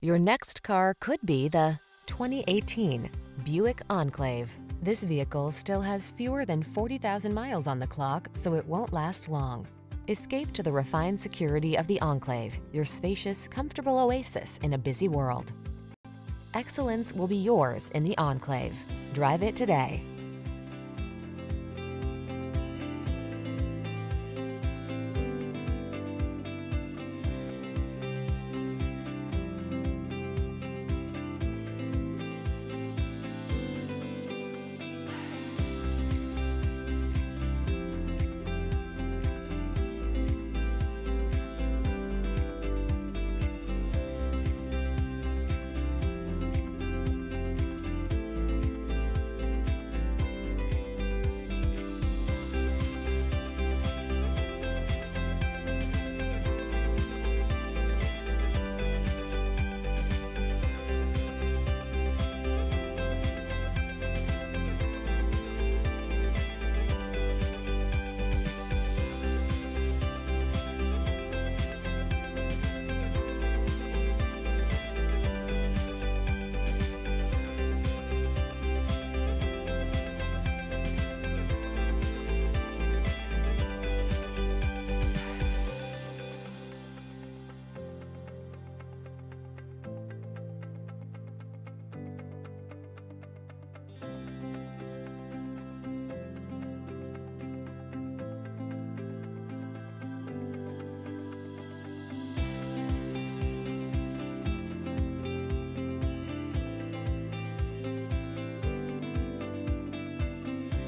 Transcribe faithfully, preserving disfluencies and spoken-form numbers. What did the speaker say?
Your next car could be the twenty eighteen Buick Enclave. This vehicle still has fewer than forty thousand miles on the clock, so it won't last long. Escape to the refined security of the Enclave, your spacious, comfortable oasis in a busy world. Excellence will be yours in the Enclave. Drive it today.